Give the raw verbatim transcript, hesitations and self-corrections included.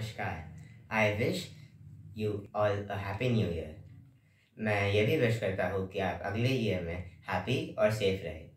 नमस्कार। I wish you all a happy new year. मैं ये भी विश करता हूँ कि आप अगले ईयर में हैप्पी और सेफ रहे।